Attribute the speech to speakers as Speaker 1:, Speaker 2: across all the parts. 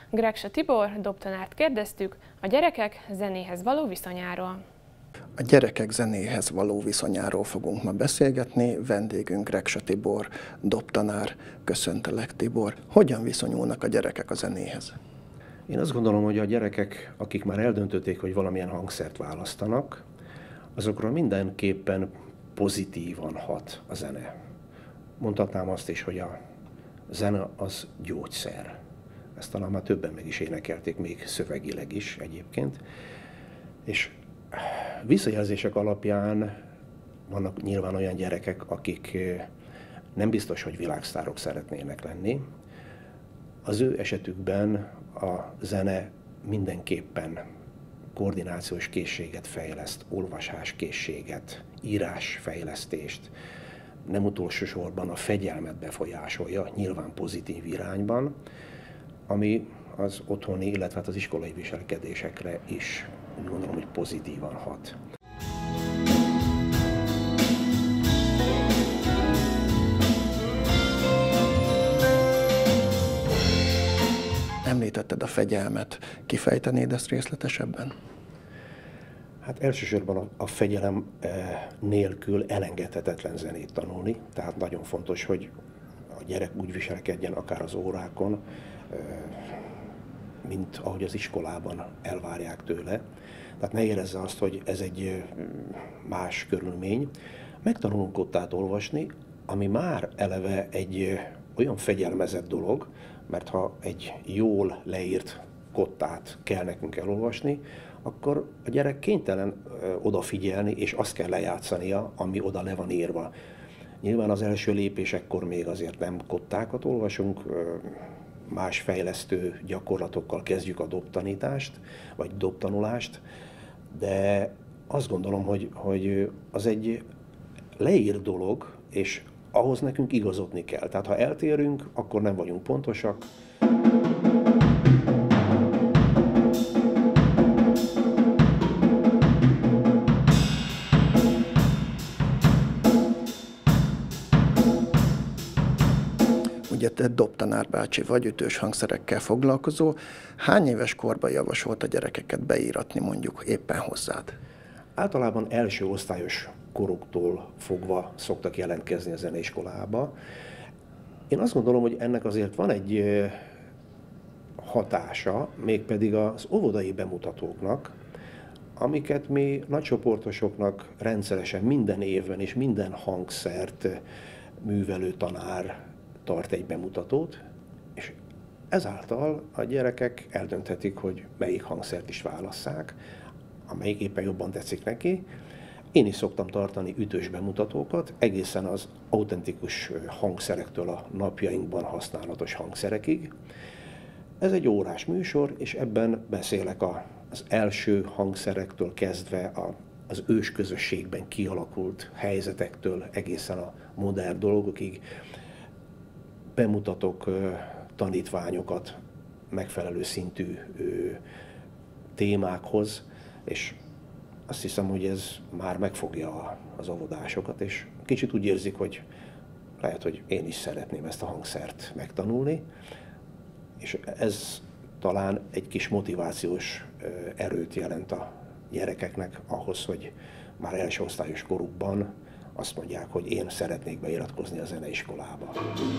Speaker 1: Gregsa Tibor dobtanárt kérdeztük a gyerekek zenéhez való viszonyáról.
Speaker 2: A gyerekek zenéhez való viszonyáról fogunk ma beszélgetni. Vendégünk Gregsa Tibor, dobtanár. Köszöntelek, Tibor. Hogyan viszonyulnak a gyerekek a zenéhez?
Speaker 3: Én azt gondolom, hogy a gyerekek, akik már eldöntötték, hogy valamilyen hangszert választanak, azokra mindenképpen pozitívan hat a zene. Mondhatnám azt is, hogy a zene az gyógyszer. Ezt talán már többen meg is énekelték, még szövegileg is egyébként. És visszajelzések alapján vannak nyilván olyan gyerekek, akik nem biztos, hogy világsztárok szeretnének lenni. Az ő esetükben a zene mindenképpen koordinációs készséget fejleszt, olvasáskészséget, írásfejlesztést, nem utolsó sorban a fegyelmet befolyásolja, nyilván pozitív irányban, ami az otthoni, illetve az iskolai viselkedésekre is úgy gondolom, hogy pozitívan hat.
Speaker 2: Említetted a fegyelmet. Kifejtenéd ezt részletesebben?
Speaker 3: Hát elsősorban a fegyelem nélkül elengedhetetlen zenét tanulni, tehát nagyon fontos, hogy a gyerek úgy viselkedjen akár az órákon, mint ahogy az iskolában elvárják tőle. Tehát ne érezze azt, hogy ez egy más körülmény. Megtanulunk kottát olvasni, ami már eleve egy olyan fegyelmezett dolog, mert ha egy jól leírt kottát kell nekünk elolvasni, akkor a gyerek kénytelen odafigyelni, és azt kell lejátszania, ami oda le van írva. Nyilván az első lépésekkor még azért nem kottákat olvasunk, más fejlesztő gyakorlatokkal kezdjük a dobtanítást, vagy dobtanulást, de azt gondolom, hogy az egy leírt dolog, és ahhoz nekünk igazodni kell. Tehát ha eltérünk, akkor nem vagyunk pontosak.
Speaker 2: Ugye te dobtanár bácsi vagy, ütős hangszerekkel foglalkozó. Hány éves korban javasolt a gyerekeket beíratni mondjuk éppen hozzád?
Speaker 3: Általában első osztályos koruktól fogva szoktak jelentkezni a zeneiskolába. Én azt gondolom, hogy ennek azért van egy hatása, mégpedig az óvodai bemutatóknak, amiket mi nagycsoportosoknak rendszeresen minden évben és minden hangszert művelő tanár tart egy bemutatót, és ezáltal a gyerekek eldönthetik, hogy melyik hangszert is válasszák, amelyik éppen jobban tetszik neki. Én is szoktam tartani ütős bemutatókat, egészen az autentikus hangszerektől a napjainkban használatos hangszerekig. Ez egy órás műsor, és ebben beszélek az első hangszerektől kezdve az ősközösségben kialakult helyzetektől egészen a modern dolgokig. Bemutatok tanítványokat megfelelő szintű témákhoz, és azt hiszem, hogy ez már megfogja az óvodásokat, és kicsit úgy érzik, hogy lehet, hogy én is szeretném ezt a hangszert megtanulni, és ez talán egy kis motivációs erőt jelent a gyerekeknek ahhoz, hogy már első osztályos korukban azt mondják, hogy én szeretnék beiratkozni a zeneiskolába.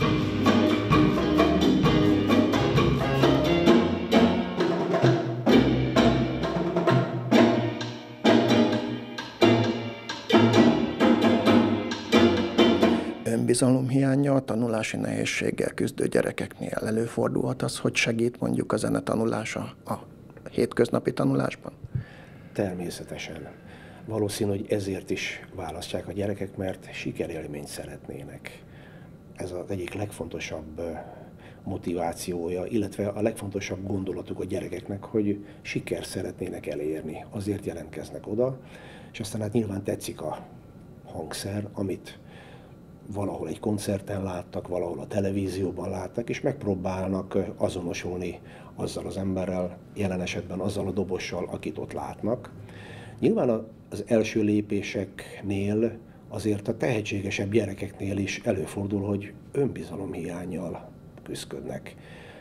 Speaker 2: Önbizalomhiánnyal, tanulási nehézséggel küzdő gyerekeknél előfordulhat az, hogy segít mondjuk a zene tanulása a hétköznapi tanulásban?
Speaker 3: Természetesen. Valószínű, hogy ezért is választják a gyerekek, mert sikerélményt szeretnének. Ez az egyik legfontosabb motivációja, illetve a legfontosabb gondolatuk a gyerekeknek, hogy sikert szeretnének elérni. Azért jelentkeznek oda, és aztán hát nyilván tetszik a hangszer, amit valahol egy koncerten láttak, valahol a televízióban láttak, és megpróbálnak azonosulni azzal az emberrel, jelen esetben azzal a dobossal, akit ott látnak. Nyilván az első lépéseknél azért a tehetségesebb gyerekeknél is előfordul, hogy önbizalomhiánnyal küszködnek.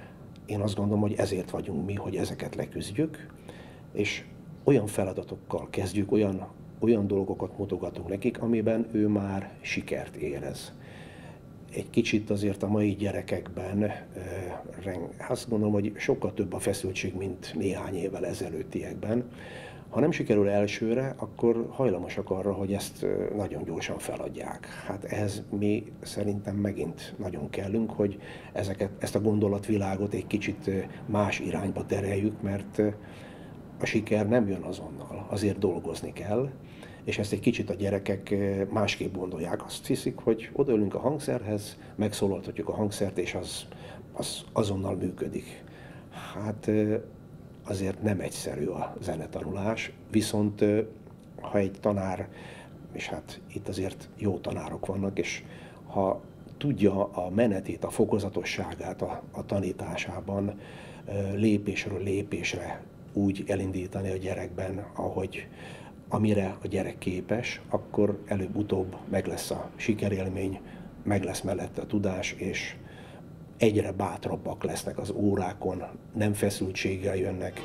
Speaker 3: én azt gondolom, hogy ezért vagyunk mi, hogy ezeket leküzdjük, és olyan feladatokkal kezdjük, olyan dolgokat mutogatunk nekik, amiben ő már sikert érez. Egy kicsit azért a mai gyerekekben azt gondolom, hogy sokkal több a feszültség, mint néhány évvel ezelőttiekben. Ha nem sikerül elsőre, akkor hajlamosak arra, hogy ezt nagyon gyorsan feladják. Hát ehhez mi szerintem megint nagyon kellünk, hogy ezt a gondolatvilágot egy kicsit más irányba tereljük, mert a siker nem jön azonnal, azért dolgozni kell, és ezt egy kicsit a gyerekek másképp gondolják. Azt hiszik, hogy odaülünk a hangszerhez, megszólaltatjuk a hangszert, és az azonnal működik. Hát azért nem egyszerű a zenetanulás, viszont ha egy tanár, és hát itt azért jó tanárok vannak, és ha tudja a menetét, a fokozatosságát a tanításában lépésről lépésre úgy elindítani a gyerekben, amire a gyerek képes, akkor előbb-utóbb meg lesz a sikerélmény, meg lesz mellette a tudás, és egyre bátrabbak lesznek az órákon, nem feszültséggel jönnek.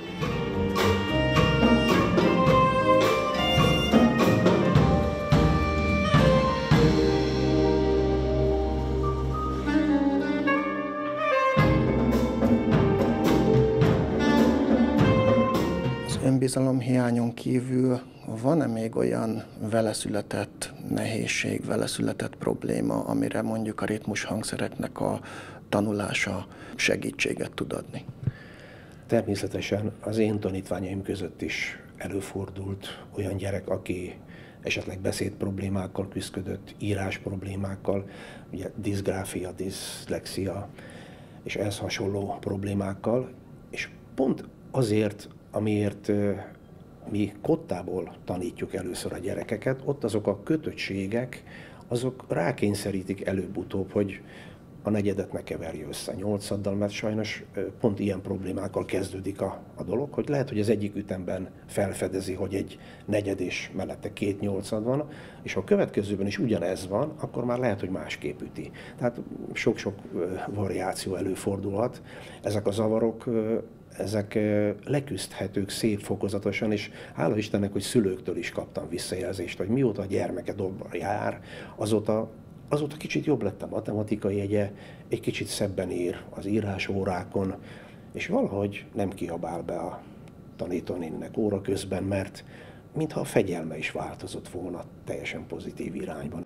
Speaker 2: Önbizalomhiányon kívül van-e még olyan veleszületett nehézség, veleszületett probléma, amire mondjuk a ritmus hangszereknek a tanulása segítséget tud adni?
Speaker 3: Természetesen az én tanítványaim között is előfordult olyan gyerek, aki esetleg beszéd problémákkal küzdött, írás problémákkal, ugye diszgráfia, diszlexia és ehhez hasonló problémákkal, és pont azért, amiért mi kottából tanítjuk először a gyerekeket, ott azok a kötöttségek, azok rákényszerítik előbb-utóbb, hogy a negyedet ne keverje össze 8-addal, mert sajnos pont ilyen problémákkal kezdődik a dolog, hogy lehet, hogy az egyik ütemben felfedezi, hogy egy negyed és mellette 2 8-ad van, és ha a következőben is ugyanez van, akkor már lehet, hogy másképp üti. Tehát sok-sok variáció előfordulhat. Ezek a zavarok, ezek leküzdhetők szép fokozatosan, és hála Istennek, hogy szülőktől is kaptam visszajelzést, hogy mióta a gyermeke dobban jár, azóta kicsit jobb lett a matematikai jegye, egy kicsit szebben ír az írásórákon, és valahogy nem kiabál be a tanítónéninek óra közben, mert mintha a fegyelme is változott volna teljesen pozitív irányban.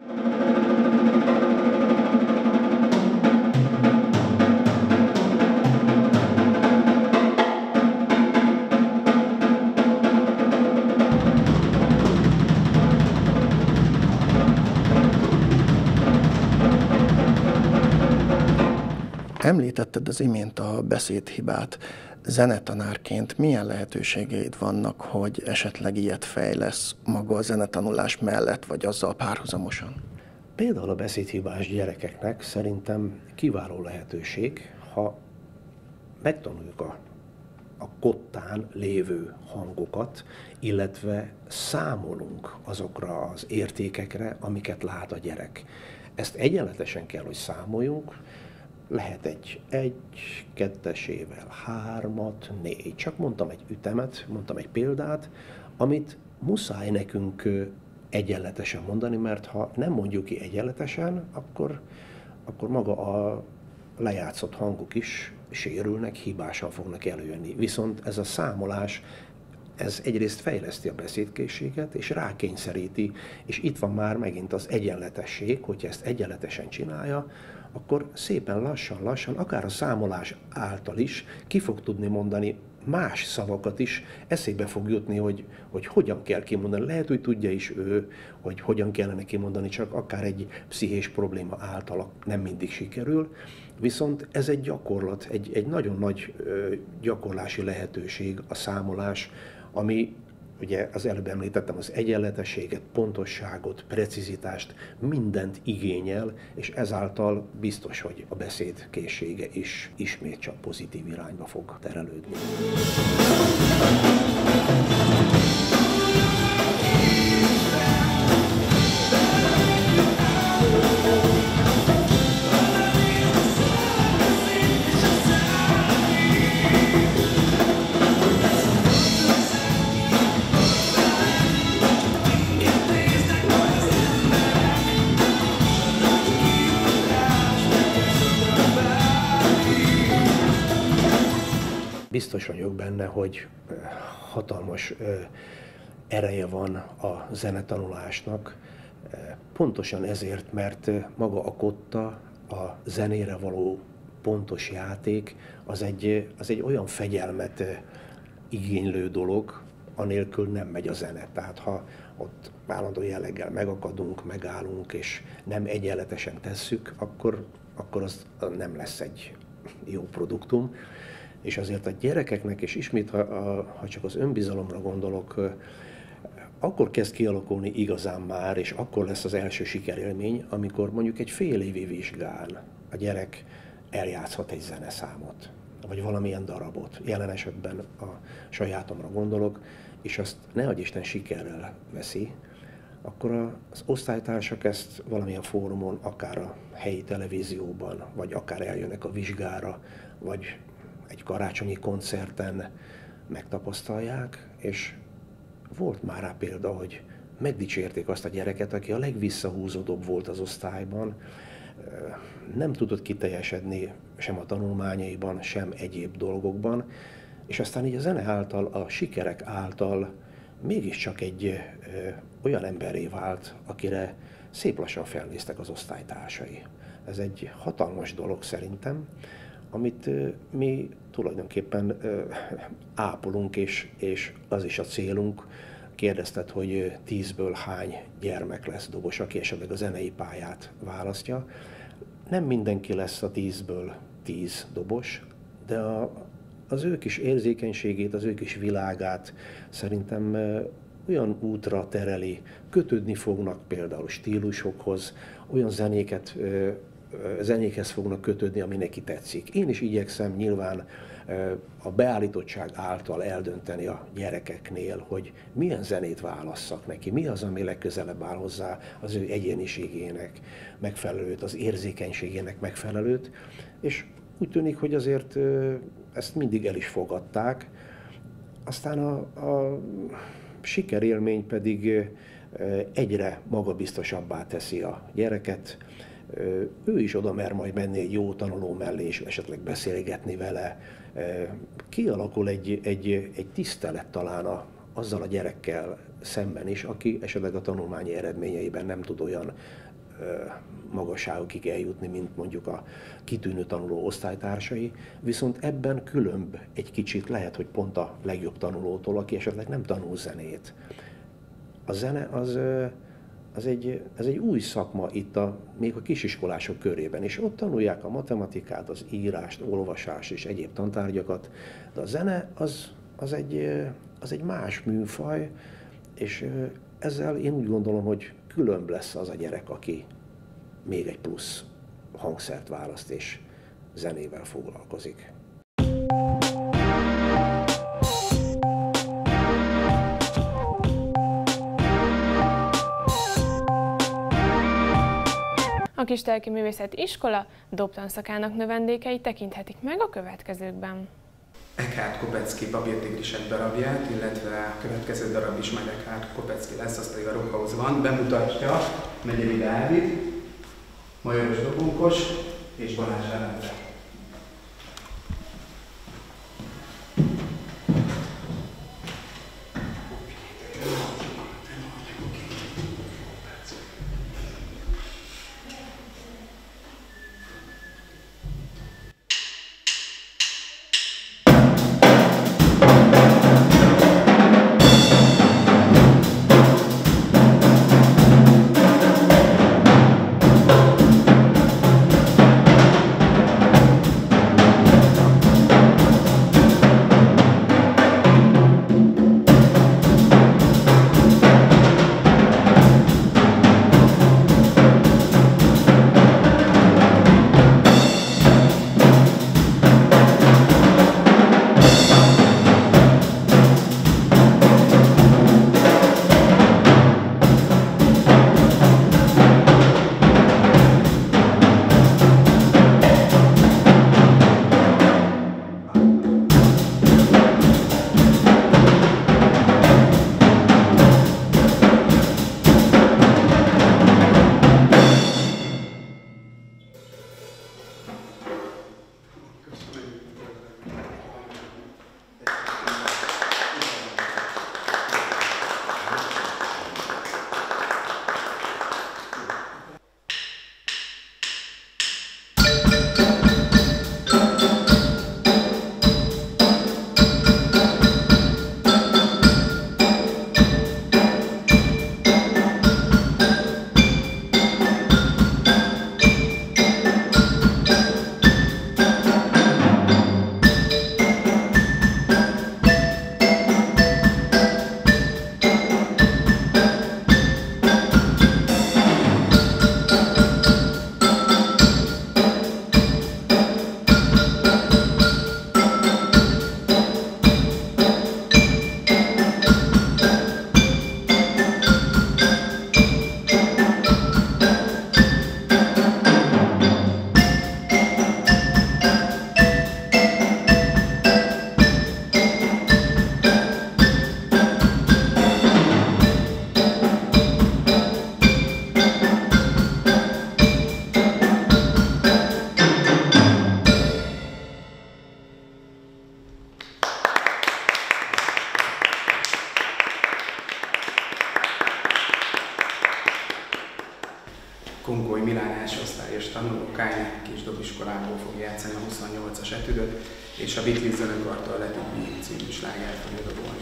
Speaker 2: Említetted az imént a beszédhibát. Zenetanárként milyen lehetőségeid vannak, hogy esetleg ilyet fejlesz maga a zenetanulás mellett, vagy azzal párhuzamosan?
Speaker 3: Például a beszédhibás gyerekeknek szerintem kiváló lehetőség, ha megtanuljuk a kottán lévő hangokat, illetve számolunk azokra az értékekre, amiket lát a gyerek. Ezt egyenletesen kell, hogy számoljunk, lehet egy kettesével, 3, 4. Csak mondtam egy ütemet, mondtam egy példát, amit muszáj nekünk egyenletesen mondani, mert ha nem mondjuk ki egyenletesen, akkor maga a lejátszott hangok is sérülnek, hibásan fognak előjönni. Viszont ez a számolás, ez egyrészt fejleszti a beszédkészséget, és rákényszeríti, és itt van már megint az egyenletesség, hogyha ezt egyenletesen csinálja, akkor szépen lassan, akár a számolás által is ki fog tudni mondani más szavakat is, eszébe fog jutni, hogy hogyan kell kimondani. Lehet, hogy tudja is ő, hogy hogyan kellene kimondani, csak akár egy pszichés probléma által nem mindig sikerül. Viszont ez egy gyakorlat, egy nagyon nagy gyakorlási lehetőség a számolás, ami ugye az előbb említettem, az egyenletességet, pontosságot, precizitást, mindent igényel, és ezáltal biztos, hogy a beszéd készsége is ismét csak pozitív irányba fog terelődni. biztos vagyok benne, hogy hatalmas ereje van a zenetanulásnak, pontosan ezért, mert maga a kotta, a zenére való pontos játék, az egy olyan fegyelmet igénylő dolog, anélkül nem megy a zene. Tehát ha ott állandó jelleggel megakadunk, megállunk, és nem egyenletesen tesszük, akkor az nem lesz egy jó produktum. És azért a gyerekeknek, és ismét, ha csak az önbizalomra gondolok, akkor kezd kialakulni igazán már, és akkor lesz az első sikerélmény, amikor mondjuk egy fél évi vizsgán a gyerek eljátszhat egy zeneszámot, vagy valamilyen darabot. Jelen esetben a sajátomra gondolok, és azt ne adj Isten sikerrel veszi, akkor az osztálytársak ezt valamilyen fórumon, akár a helyi televízióban, vagy akár eljönnek a vizsgára, vagy egy karácsonyi koncerten megtapasztalják, és volt már rá példa, hogy megdicsérték azt a gyereket, aki a legvisszahúzódóbb volt az osztályban, nem tudott kiteljesedni sem a tanulmányaiban, sem egyéb dolgokban, és aztán így a zene által, a sikerek által mégiscsak egy olyan emberré vált, akire szép lassan felnéztek az osztálytársai. Ez egy hatalmas dolog szerintem, amit mi tulajdonképpen ápolunk, és az is a célunk. Kérdezted, hogy 10-ből hány gyermek lesz dobos, aki esetleg a zenei pályát választja. Nem mindenki lesz a 10-ből 10 dobos, de az ő kis érzékenységét, az ő kis világát szerintem olyan útra tereli, kötődni fognak például stílusokhoz, olyan zenékhez fognak kötődni, ami neki tetszik. Én is igyekszem nyilván a beállítottság által eldönteni a gyerekeknél, hogy milyen zenét válasszak neki, mi az, ami legközelebb áll hozzá az ő egyéniségének megfelelőt, az érzékenységének megfelelőt, és úgy tűnik, hogy azért ezt mindig el is fogadták. Aztán a sikerélmény pedig egyre magabiztosabbá teszi a gyereket. Ő is oda mer majd menni egy jó tanuló mellé, és esetleg beszélgetni vele. Kialakul egy tisztelet talán azzal a gyerekkel szemben is, aki esetleg a tanulmányi eredményeiben nem tud olyan magasságokig eljutni, mint mondjuk a kitűnő tanuló osztálytársai, viszont ebben különb egy kicsit lehet, hogy pont a legjobb tanulótól, aki esetleg nem tanul zenét. A zene ez egy új szakma itt még a kisiskolások körében, és ott tanulják a matematikát, az írást, olvasást és egyéb tantárgyakat, de a zene az egy más műfaj, és ezzel én úgy gondolom, hogy különb lesz az a gyerek, aki még egy plusz hangszert választ és zenével foglalkozik.
Speaker 1: A Kistelki Művészeti Iskola dobtanszakának növendékei tekinthetik meg a következőkben.
Speaker 4: Eckhard Kopecki Papírtigrisek darabját, illetve a következő darab is majd Eckhard Kopecki lesz, az pedig a Rockhausban. Bemutatja Megyeri Dávid, Majoros Dobunkos és Balázs Endre. Bolyai Milán első osztályos tanuló Kájne kisdobiskolából fog játszani a 28-as etüdöt, és a Beatles zenekartól Let It Be című slágert fogja dobolni.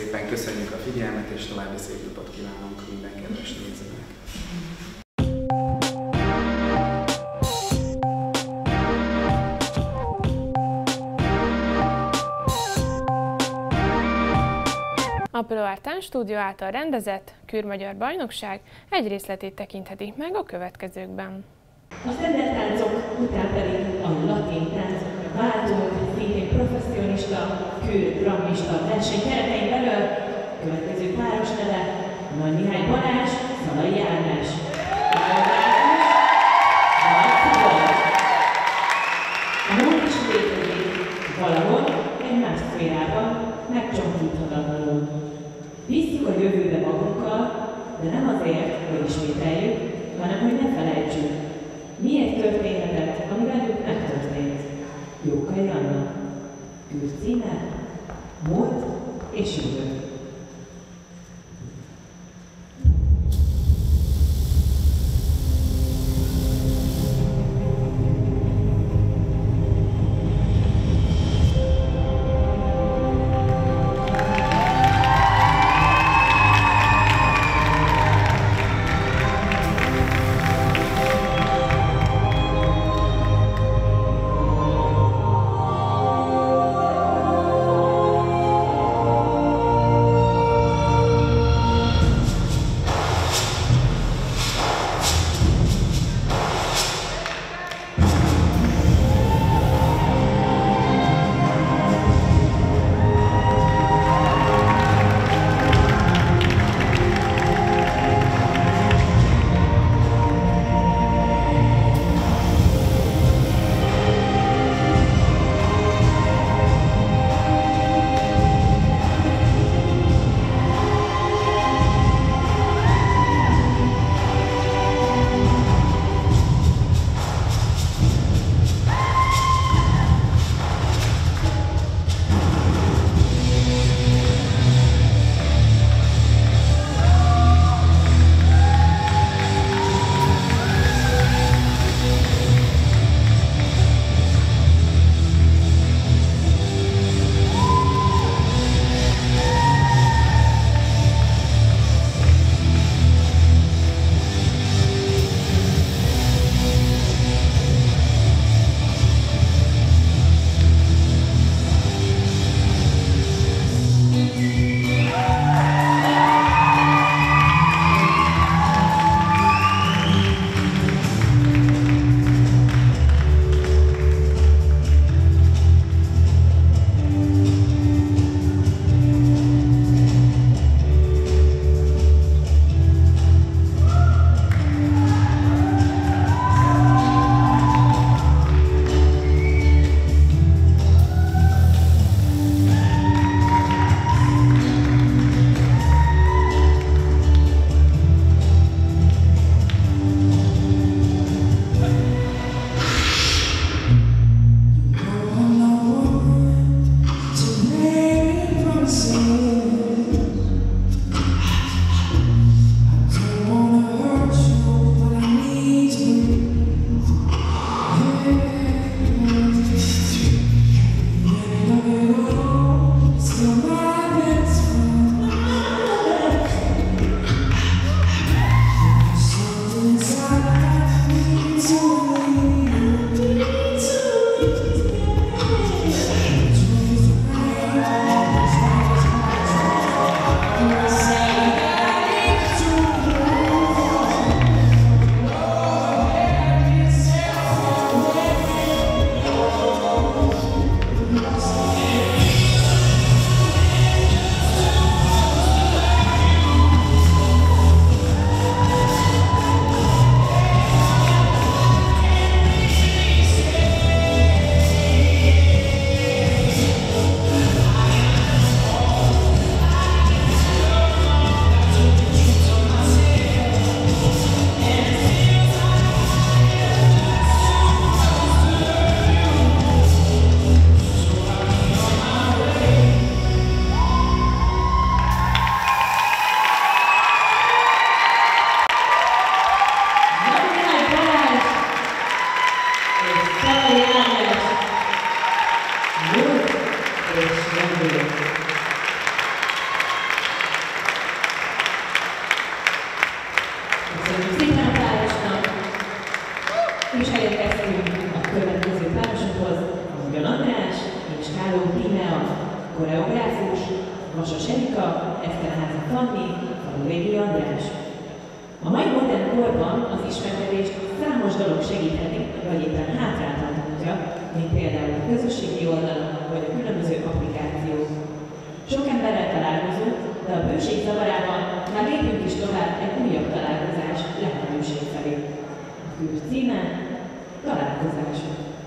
Speaker 4: szépen köszönjük a figyelmet, és további szép napot kívánunk minden kedves nézőnek.
Speaker 1: A Proart Stúdió által rendezett Kür-magyar bajnokság egy részletét tekinthetik meg a következőkben.
Speaker 5: A standard táncok után pedig a latin táncokra váltunk, szintén professzionista, kőrammista verseny keretein belül következő páros neve Nagy Mihály Balázs, Szalai Ágnes. A múlt is létezik valahol egy más szférában, megcsonkíthatatlanul. Visszük a jövőbe magunkkal, de nem azért, hogy ismételjük, hanem hogy ne felejtsük. Miért történhetett, ami velük megtörtént? Jókai Anna. Kür címe, múlt és jövő. Köszönjük szépen a párosnak, és elérkeztünk a következő párosokhoz, Magyar András és Káló Tímea, koreográfus, Vasas Erika, Eszterházi Fanni, Falurégi András. A mai modern korban az ismerkedést számos dolog segítheti, vagy éppen hátráltatja, mint például a közösségi oldalak vagy a különböző applikációk. Sok emberrel találkozunk, de a bőség zavarában már lépjünk is tovább egy újabb találkozás lehetőség felé. A kurs címe Találkozás.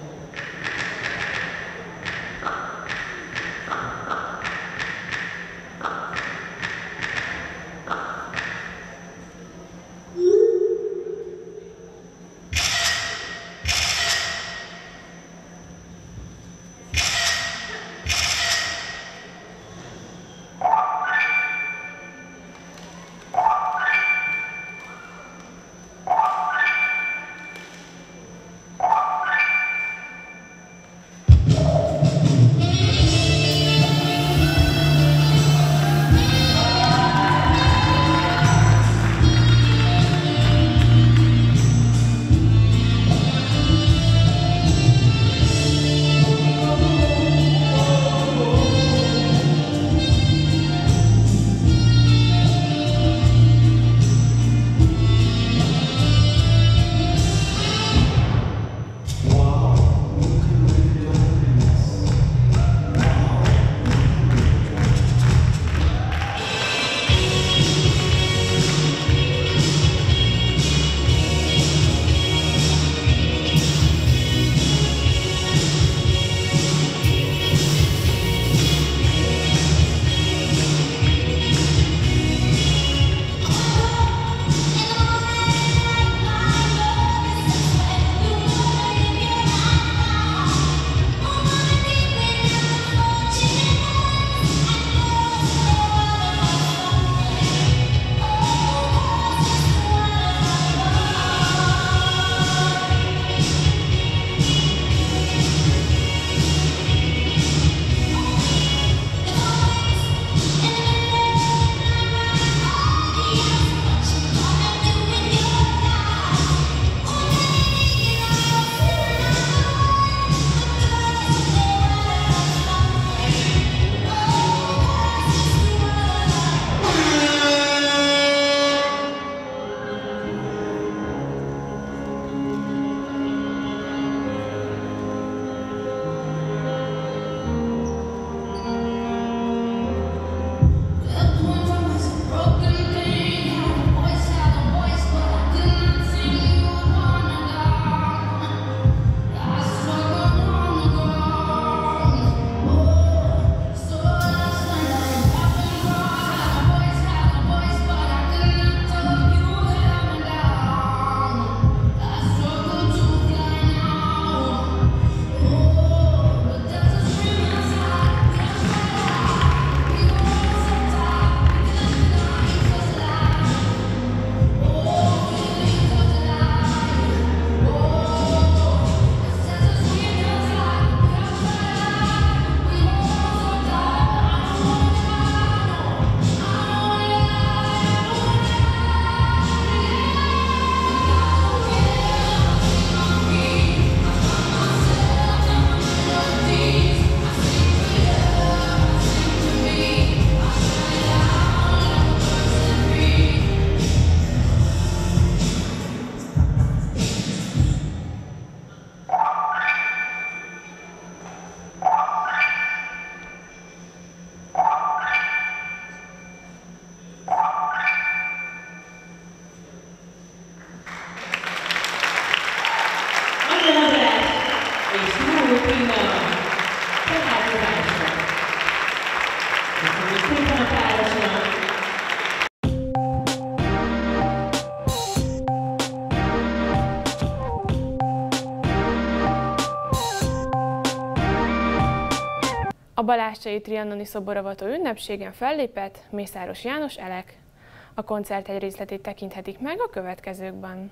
Speaker 1: A balácsai trianoni szoboravató ünnepségen fellépett Mészáros János Elek. A koncert egy részletét tekinthetik meg a következőkben.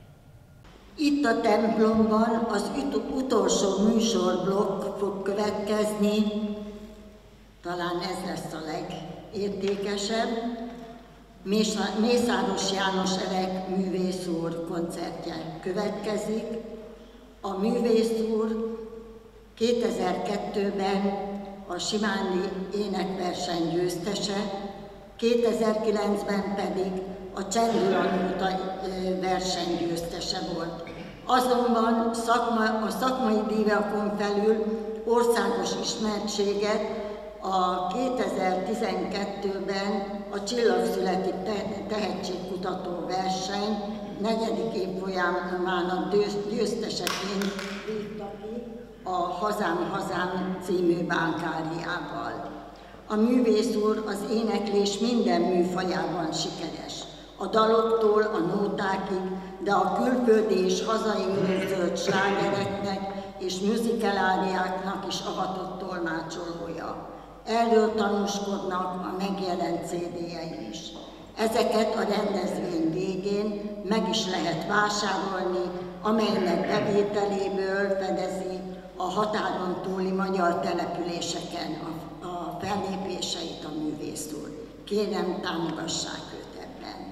Speaker 6: Itt a templomban az utolsó műsorblokk fog következni, talán ez lesz a legértékesebb. Mészáros János Elek művész úr koncertje következik. A művész úr 2002-ben a Simányi énekverseny győztese, 2009-ben pedig a Csendülanóta verseny győztese volt. Azonban a szakmai díjakon felül országos ismertséget a 2012-ben a Csillagszületi Tehetségkutató verseny 4. évfolyamának győzteseként vívta ki a Hazám, Hazám című bánkáriával. A művész úr az éneklés minden műfajában sikeres. A daloktól a nótákig, de a külföldi és hazai örökzöld slágereknek és musicaláriáknak is avatott tolmácsolója. Erről tanúskodnak a megjelent CD-jei is. Ezeket a rendezvény végén meg is lehet vásárolni, amelynek bevételéből fedezi a határon túli magyar településeken a fellépéseit a művész úr. Kérem, támogassák őt ebben.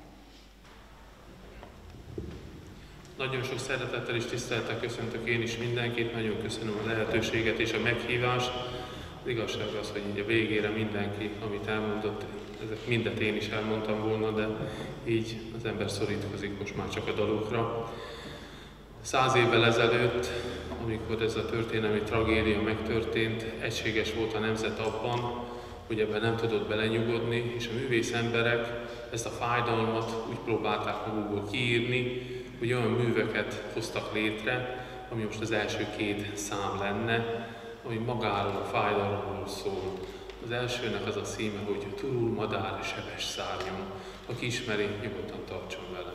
Speaker 7: Nagyon sok szeretettel és tisztelettel köszöntök én is mindenkit, nagyon köszönöm a lehetőséget és a meghívást. Az igazság az, hogy így a végére mindenki, amit elmondott, ezek mindet én is elmondtam volna, de így az ember szorítkozik most már csak a dalokra. 100 évvel ezelőtt, amikor ez a történelmi tragédia megtörtént, egységes volt a nemzet abban, hogy ebben nem tudott belenyugodni, és a művész emberek ezt a fájdalmat úgy próbálták magukból kiírni, hogy olyan műveket hoztak létre, ami most az első 2 szám lenne, ami magáról a fájdalomról szól. Az elsőnek az a címe, hogy Turul madár sebes szárnyon. Aki ismeri, nyugodtan tartson velem.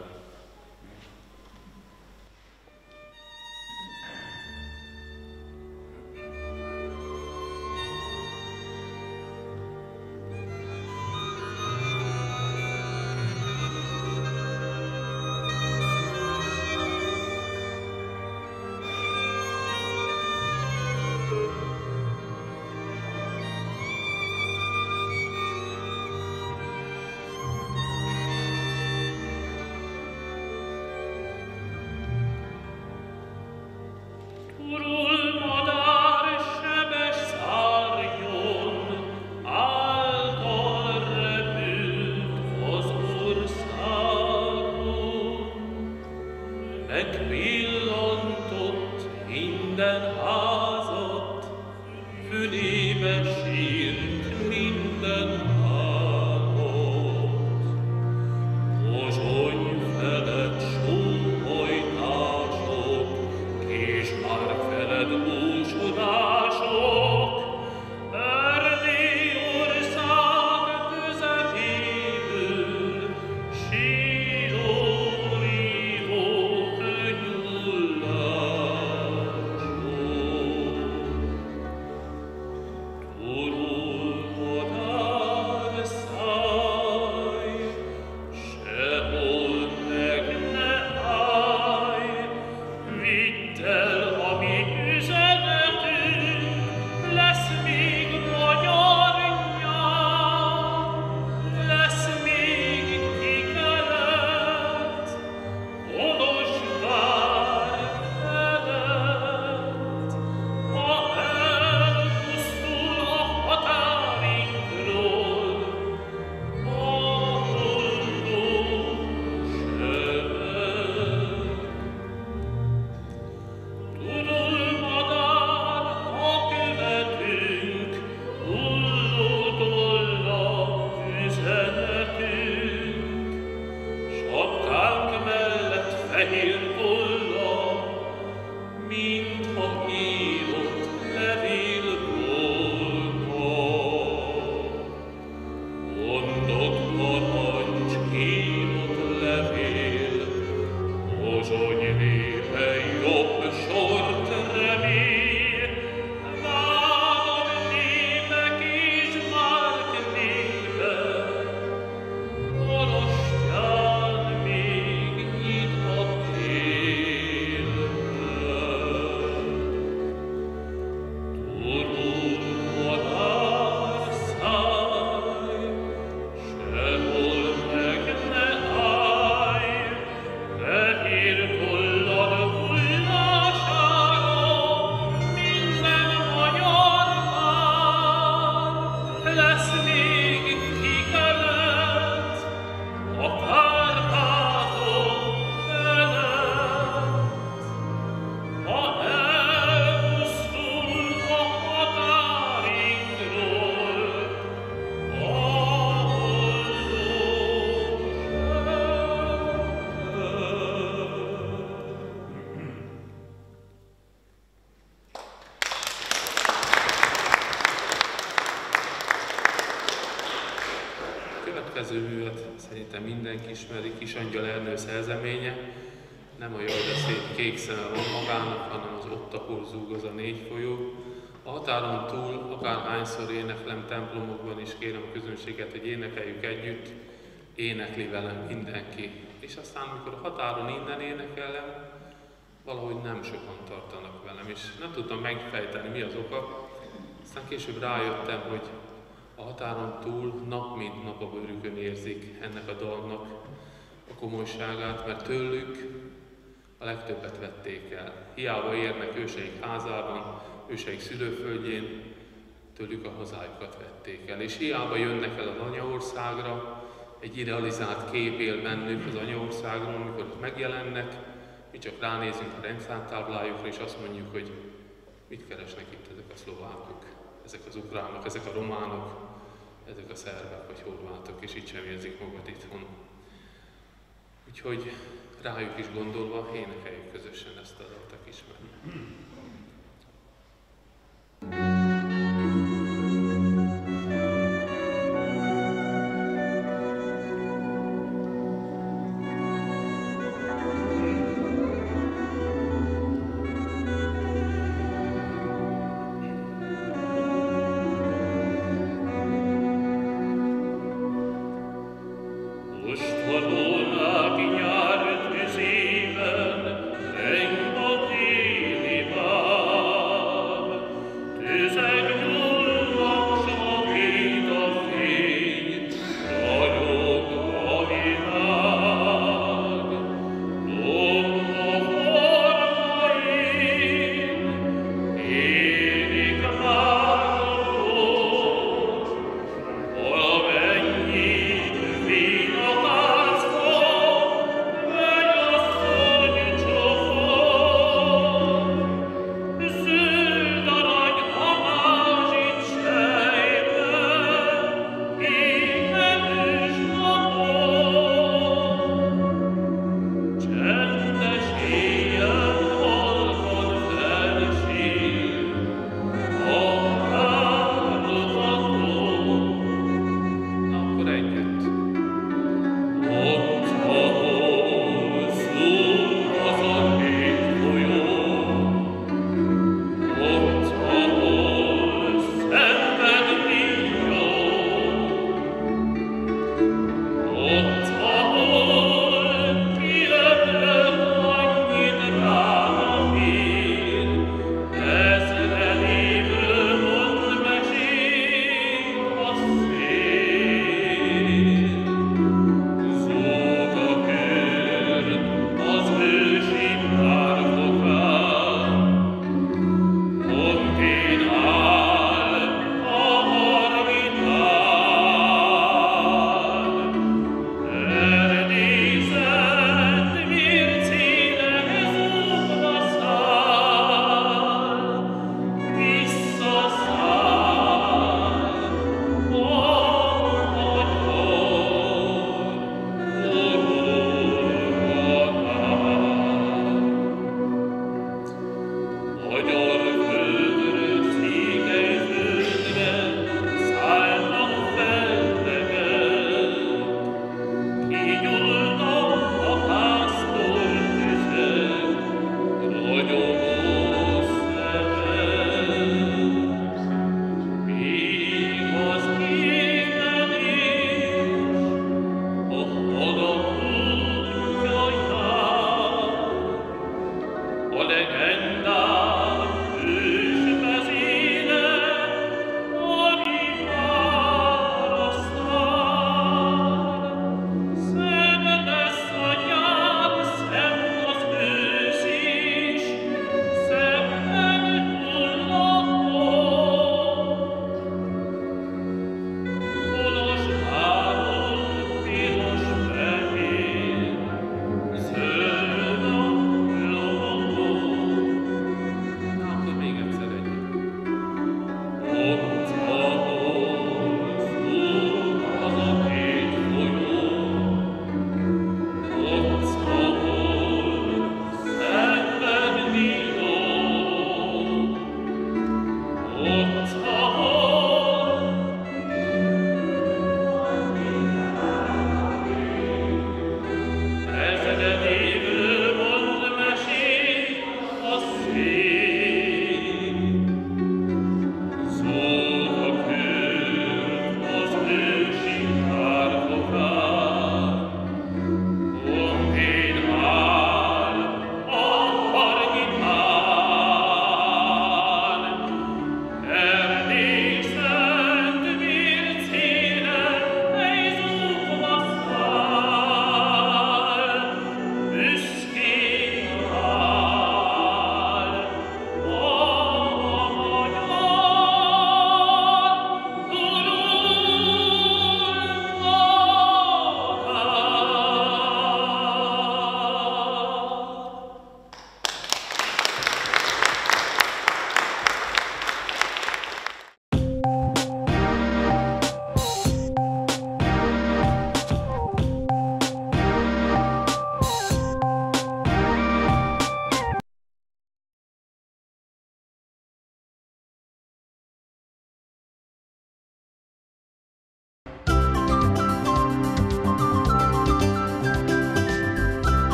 Speaker 8: Orosztyán még nyithat tér.
Speaker 7: következő művet szerintem mindenki ismeri, Kisangyal Ernő szerzeménye. Nem a jaj, de szép kék szeme van magának, hanem az Ott, ahol zúg az a négy folyó. A határon túl, akárhányszor éneklem templomokban is, kérem a közönséget, hogy énekeljük együtt, énekli velem mindenki. És aztán, amikor a határon innen énekelem, valahogy nem sokan tartanak velem, és nem tudtam megfejteni, mi az oka. Aztán később rájöttem, hogy a határon túl nap mint nap a bőrükön érzik ennek a dalnak a komolyságát, mert tőlük a legtöbbet vették el. Hiába érnek őseik házában, őseik szülőföldjén, tőlük a hazájukat vették el. És hiába jönnek el az anyaországra, egy idealizált kép él bennük az anyaországról, amikor ott megjelennek, mi csak ránézünk a rendszámtáblájukra, és azt mondjuk, hogy mit keresnek itt ezek a szlovákok, ezek az ukránok, ezek a románok, ezek a szerbek vagy horvátok, és így sem érzik magukat itthon. Úgyhogy rájuk is gondolva énekeljük közösen ezt a dalt, aki ismeri.